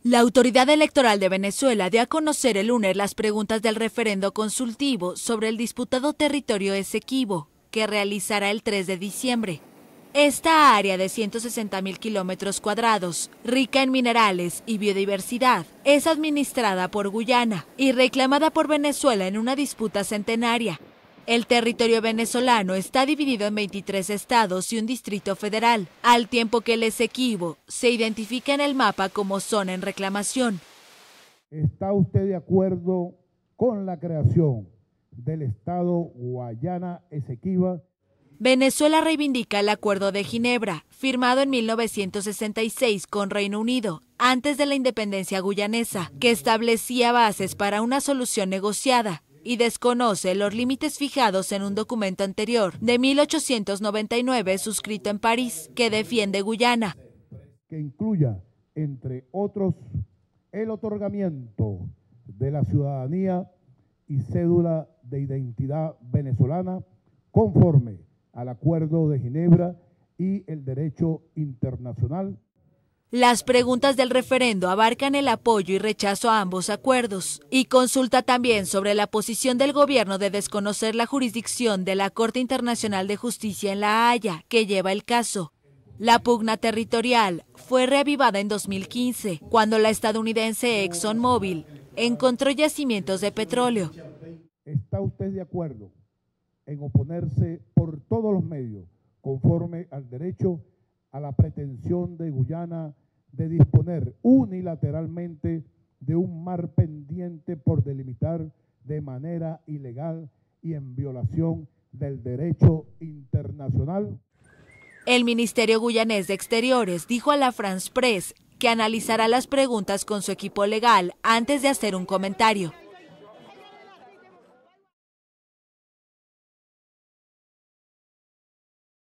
La Autoridad Electoral de Venezuela dio a conocer el lunes las preguntas del referendo consultivo sobre el disputado territorio Esequibo, que realizará el 3 de diciembre. Esta área de 160.000 kilómetros cuadrados, rica en minerales y biodiversidad, es administrada por Guyana y reclamada por Venezuela en una disputa centenaria. El territorio venezolano está dividido en 23 estados y un distrito federal, al tiempo que el Esequibo se identifica en el mapa como zona en reclamación. ¿Está usted de acuerdo con la creación del estado Guayana Esequiba? Venezuela reivindica el Acuerdo de Ginebra, firmado en 1966 con Reino Unido, antes de la independencia guyanesa, que establecía bases para una solución negociada, y desconoce los límites fijados en un documento anterior de 1899 suscrito en París que defiende Guyana. Que incluya, entre otros, el otorgamiento de la ciudadanía y cédula de identidad venezolana conforme al Acuerdo de Ginebra y el derecho internacional. Las preguntas del referendo abarcan el apoyo y rechazo a ambos acuerdos y consulta también sobre la posición del gobierno de desconocer la jurisdicción de la Corte Internacional de Justicia en La Haya, que lleva el caso. La pugna territorial fue reavivada en 2015, cuando la estadounidense ExxonMobil encontró yacimientos de petróleo. ¿Está usted de acuerdo en oponerse por todos los medios, conforme al derecho, a la pretensión de Guyana de disponer unilateralmente de un mar pendiente por delimitar de manera ilegal y en violación del derecho internacional? El Ministerio Guyanés de Exteriores dijo a la France Press que analizará las preguntas con su equipo legal antes de hacer un comentario.